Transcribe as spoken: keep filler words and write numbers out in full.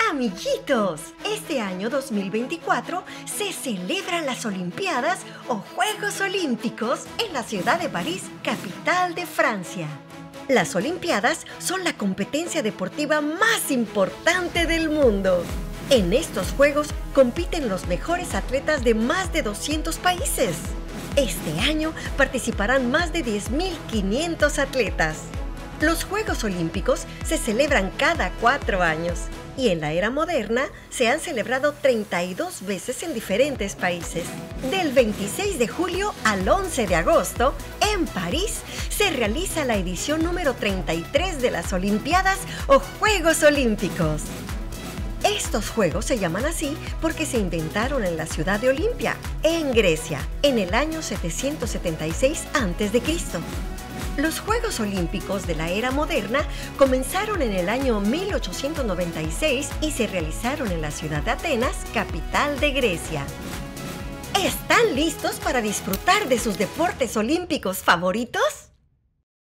Amiguitos, este año dos mil veinticuatro se celebran las Olimpiadas o Juegos Olímpicos en la ciudad de París, capital de Francia. Las Olimpiadas son la competencia deportiva más importante del mundo. En estos Juegos compiten los mejores atletas de más de doscientos países. Este año participarán más de diez mil quinientos atletas. Los Juegos Olímpicos se celebran cada cuatro años y en la era moderna se han celebrado treinta y dos veces en diferentes países. Del veintiséis de julio al once de agosto, en París, se realiza la edición número treinta y tres de las Olimpiadas o Juegos Olímpicos. Estos juegos se llaman así porque se inventaron en la ciudad de Olimpia, en Grecia, en el año setecientos setenta y seis antes de Cristo Los Juegos Olímpicos de la era moderna comenzaron en el año mil ochocientos noventa y seis y se realizaron en la ciudad de Atenas, capital de Grecia. ¿Están listos para disfrutar de sus deportes olímpicos favoritos?